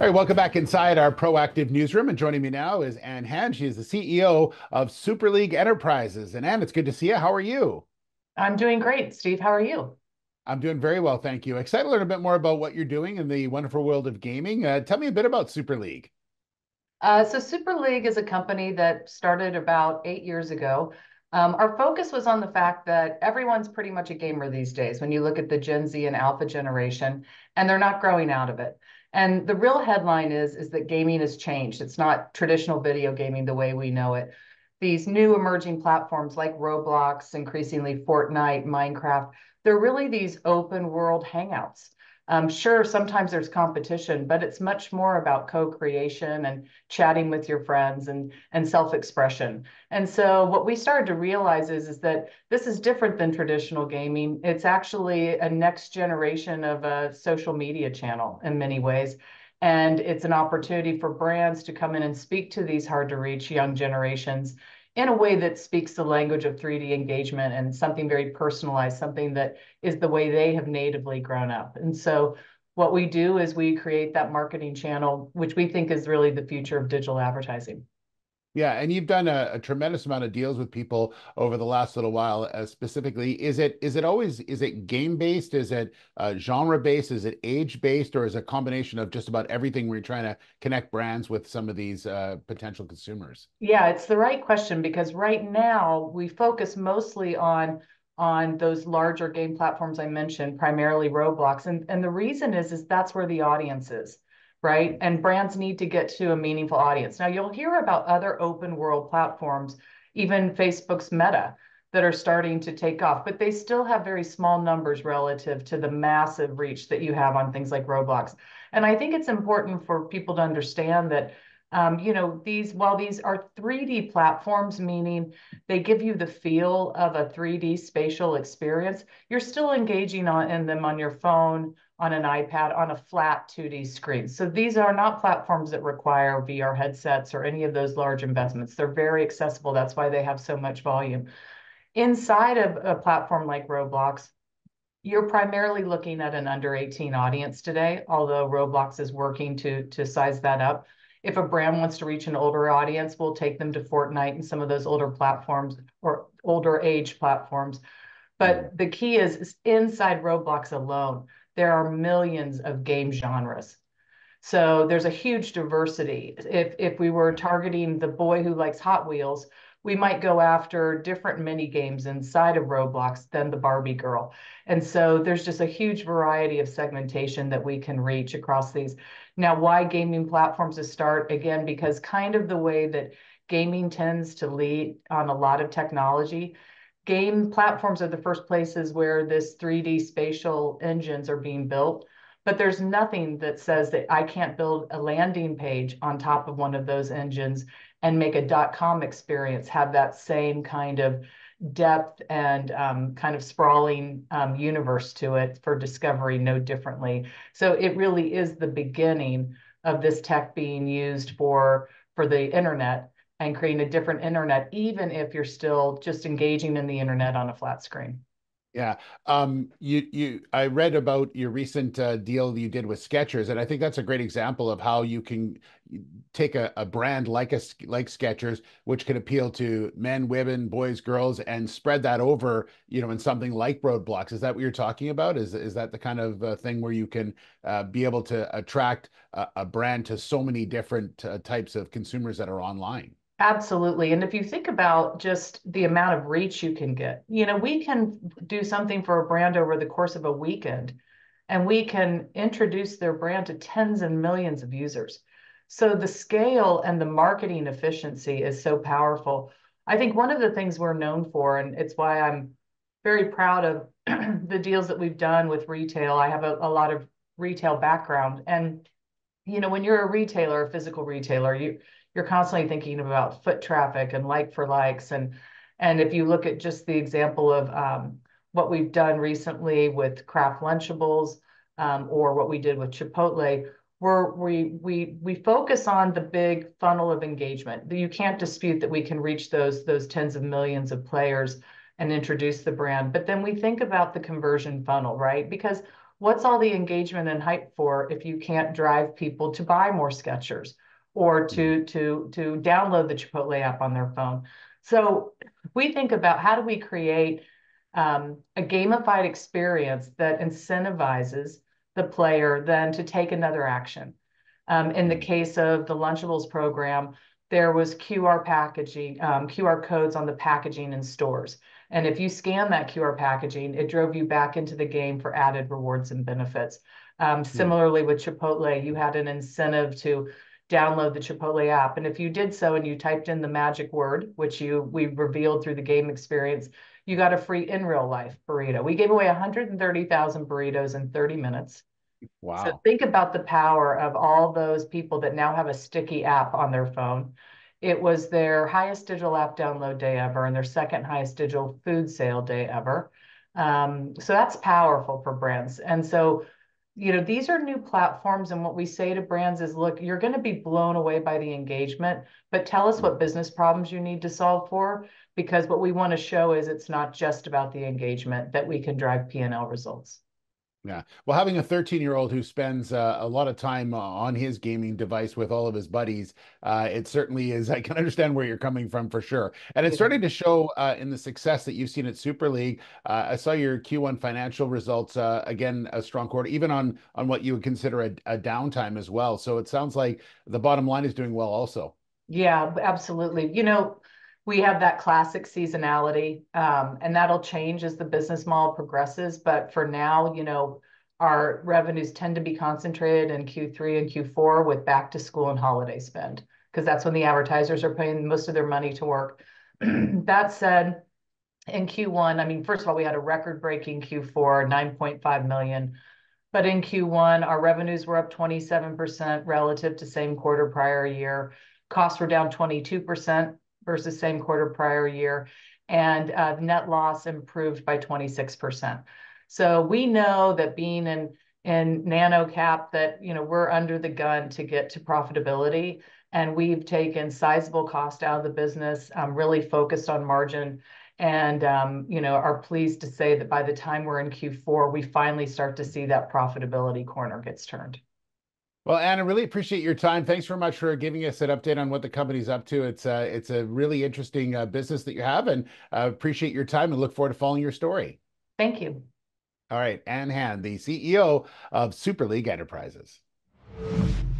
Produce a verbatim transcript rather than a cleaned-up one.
All right, welcome back inside our proactive newsroom. And joining me now is Ann Hand. She is the C E O of Super League Enterprises. And Ann, it's good to see you. How are you? I'm doing great, Steve. How are you? I'm doing very well, thank you. Excited to learn a bit more about what you're doing in the wonderful world of gaming. Uh, tell me a bit about Super League. Uh, so, Super League is a company that started about eight years ago. Um, our focus was on the fact that everyone's pretty much a gamer these days when you look at the Gen Z and Alpha generation, and they're not growing out of it. And the real headline is, is that gaming has changed. It's not traditional video gaming the way we know it. These new emerging platforms like Roblox, increasingly Fortnite, Minecraft, they're really these open world hangouts. Um, sure, sometimes there's competition, but it's much more about co-creation and chatting with your friends and, and self-expression. And so what we started to realize is, is that this is different than traditional gaming. It's actually a next generation of a social media channel in many ways. And it's an opportunity for brands to come in and speak to these hard to reach young generations in a way that speaks the language of three D engagement and something very personalized, something that is the way they have natively grown up. And so what we do is we create that marketing channel, which we think is really the future of digital advertising. Yeah, and you've done a, a tremendous amount of deals with people over the last little while. Uh, specifically, is it is it always is it game based? Is it uh, genre based? Is it age based, or is it a combination of just about everything where you're trying to connect brands with some of these uh, potential consumers? Yeah, it's the right question because right now we focus mostly on on those larger game platforms I mentioned, primarily Roblox. And, and the reason is, is that's where the audience is, right? And brands need to get to a meaningful audience. Now you'll hear about other open world platforms, even Facebook's Meta, that are starting to take off, but they still have very small numbers relative to the massive reach that you have on things like Roblox. And I think it's important for people to understand that um, you know, these, while these are three D platforms, meaning they give you the feel of a three D spatial experience, you're still engaging on, in them on your phone, on an iPad, on a flat two D screen. So these are not platforms that require V R headsets or any of those large investments. They're very accessible. That's why they have so much volume. Inside of a platform like Roblox, you're primarily looking at an under eighteen audience today, although Roblox is working to, to size that up. If a brand wants to reach an older audience, we'll take them to Fortnite and some of those older platforms or older age platforms. Mhm. But the key is, is inside Roblox alone, there are millions of game genres. So there's a huge diversity. If if we were targeting the boy who likes Hot Wheels, we might go after different mini games inside of Roblox than the Barbie girl. And so there's just a huge variety of segmentation that we can reach across these. Now, why gaming platforms to start? Again, because kind of the way that gaming tends to lead on a lot of technology, game platforms are the first places where this three D spatial engines are being built, but there's nothing that says that I can't build a landing page on top of one of those engines and make a dot com experience have that same kind of depth and um, kind of sprawling um, universe to it for discovery no differently. So it really is the beginning of this tech being used for for the internet and creating a different internet, even if you're still just engaging in the internet on a flat screen. Yeah. Um, you you I read about your recent uh, deal you did with Skechers, and I think that's a great example of how you can take a, a brand like a like Skechers, which can appeal to men, women, boys, girls, and spread that over, you know, in something like Roadblocks. Is that what you're talking about? Is is that the kind of uh, thing where you can uh, be able to attract a, a brand to so many different uh, types of consumers that are online? Absolutely. And if you think about just the amount of reach you can get, you know, we can do something for a brand over the course of a weekend, and we can introduce their brand to tens and millions of users. So the scale and the marketing efficiency is so powerful. I think one of the things we're known for, and it's why I'm very proud of the deals that we've done with retail. I have a, a lot of retail background. And you know, when you're a retailer, a physical retailer, you you're constantly thinking about foot traffic and like for likes. And and if you look at just the example of um, what we've done recently with Kraft Lunchables, um, or what we did with Chipotle, we're, we we we focus on the big funnel of engagement. You can't dispute that we can reach those those tens of millions of players and introduce the brand. But then we think about the conversion funnel, right? Because what's all the engagement and hype for if you can't drive people to buy more Skechers or Mm, to to to download the Chipotle app on their phone? So we think about how do we create um, a gamified experience that incentivizes the player then to take another action. Um, in the mm, case of the Lunchables program, there was Q R packaging, um, Q R codes on the packaging in stores. And if you scan that Q R packaging, it drove you back into the game for added rewards and benefits. Um, mm. similarly with Chipotle, you had an incentive to download the Chipotle app. And if you did so and you typed in the magic word, which you we revealed through the game experience, you got a free in real life burrito. We gave away one hundred thirty thousand burritos in thirty minutes. So Wow. think about the power of all those people that now have a sticky app on their phone. It was their highest digital app download day ever and their second highest digital food sale day ever. Um, so that's powerful for brands. And so, you know, these are new platforms. And what we say to brands is, look, you're going to be blown away by the engagement, but tell us what business problems you need to solve for, because what we want to show is it's not just about the engagement, that we can drive P and L results. Yeah. Well, having a thirteen year old who spends uh, a lot of time uh, on his gaming device with all of his buddies, uh, it certainly is. I can understand where you're coming from for sure. And it's Yeah. starting to show uh, in the success that you've seen at Super League. Uh, I saw your Q one financial results, uh, again, a strong quarter, even on, on what you would consider a, a downtime as well. So it sounds like the bottom line is doing well also. Yeah, absolutely. You know, we have that classic seasonality, um, and that'll change as the business model progresses. But for now, you know, our revenues tend to be concentrated in Q three and Q four with back to school and holiday spend, because that's when the advertisers are putting most of their money to work. That said, in Q one, I mean, first of all, we had a record-breaking Q four, nine point five million. But in Q one, our revenues were up twenty-seven percent relative to same quarter prior year. Costs were down twenty-two percent versus same quarter prior year, and uh, net loss improved by twenty-six percent. So we know that being in in nano cap, that you know we're under the gun to get to profitability, and we've taken sizable cost out of the business, um, really focused on margin, and um, you know are pleased to say that by the time we're in Q four, we finally start to see that profitability corner gets turned. Well, Anna, really appreciate your time. Thanks very much for giving us an update on what the company's up to. It's uh, it's a really interesting uh, business that you have, and uh, appreciate your time and look forward to following your story. Thank you. All right, Ann Hand, the C E O of Super League Enterprises.